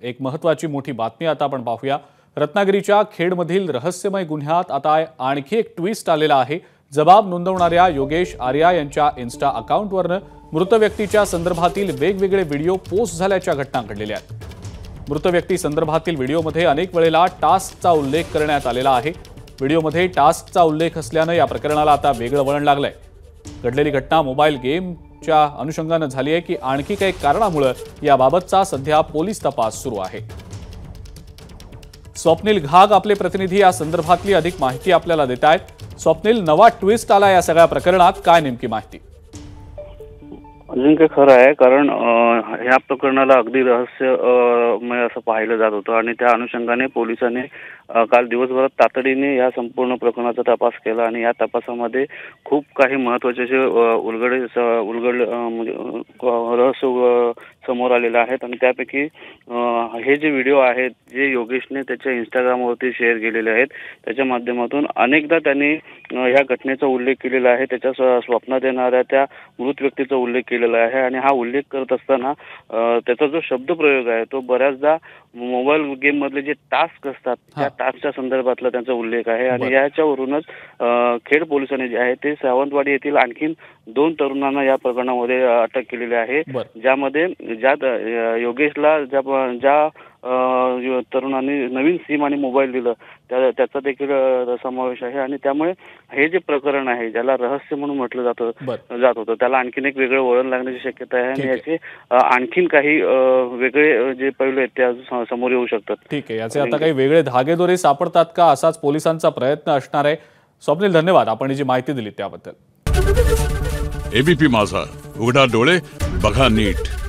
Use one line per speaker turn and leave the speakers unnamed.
एक महत्त्वाची मोठी बातमी आता आपण पाहूया। रत्नागिरीच्या खेडमधील रहस्यमय गुन्ह्यात आता आणखी एक ट्विस्ट आलेला आहे। जबाब नोंदवणाऱ्या योगेश आर्या यांच्या इन्स्टा अकाउंटवरून मृत व्यक्तीच्या संदर्भातील वेगवेगळे व्हिडिओ पोस्ट झाल्याच्या घटना घडलेल्या आहेत। मृत व्यक्ती संदर्भातील व्हिडिओमध्ये अनेक वेळेला टास्कचा उल्लेख करण्यात आलेला आहे। व्हिडिओमध्ये टास्कचा उल्लेख असल्याने या प्रकरणाला आता वेगळं वळण लागलंय। घडलेली घटना मोबाईल गेमच्या अनुषंगाने झाली आहे की आणखी काही कारणामुळे याबाबतचा सध्या पोलीस तपास सुरू आहे। स्वप्नील घाग आपले प्रतिनिधी या संदर्भातली अधिक माहिती आपल्याला देत आहेत। स्वप्नील, नवा ट्विस्ट आला या सगळ्या प्रकरणात, काय नेमकी माहिती?
अजिंक्य, खरं आहे, कारण ह्या प्रकरणाला अगदी रहस्यमय असं पाहिलं जात होतं आणि त्या अनुषंगाने पोलिसांनी काल दिवसभरात तातडीने या संपूर्ण प्रकरणाचा तपास केला आणि या तपासामध्ये खूप काही महत्त्वाचे असे म्हणजे रहस्य समोर आलेले आहेत आणि त्यापैकी हे जे व्हिडिओ आहेत जे योगेशने त्याच्या इंस्टाग्रामवरती शेअर केलेले आहेत त्याच्या माध्यमातून अनेकदा त्यांनी या घटनेचा उल्लेख केलेला आहे। त्याच्या स्वप्नात येणाऱ्या त्या मृत व्यक्तीचा उल्लेख केलेला आहे आणि हा उल्लेख करत असताना त्याचा जो शब्दप्रयोग आहे तो बऱ्याचदा मोबाईल गेम मधले जे टास्क असतात त्या टास्कच्या संदर्भातला त्यांचा उल्लेख आहे आणि याच्यावरूनच खेड पोलिसांनी जे आहे ते सावंतवाडी येथील आणखीन 2 तरुणांना या प्रकरणामध्ये अटक केलेली आहे। ज्यामध्ये योगेशला ज्या तरुणांनी नवीन सिम आणि मोबाईल दिलं त्याचा देखील समावेश आहे आणि त्यामुळे हे जे प्रकरण आहे ज्याला रहस्य म्हणून म्हटलं जात होतं त्याला आणखीन एक वेगळं वळण लागण्याची शक्यता आहे आणि याचे आणखीन काही वेगळे जे पैलू आहेत ते समोर येऊ शकतात।
ठीक आहे, याचे आता काही वेगळे धागेदोरे सापडतात का असाच पोलिसांचा प्रयत्न असणार आहे। स्वप्नील, धन्यवाद आपण जी माहिती दिली त्याबद्दल।
एबीपी माझा, उघडा डोळे बघा नीट।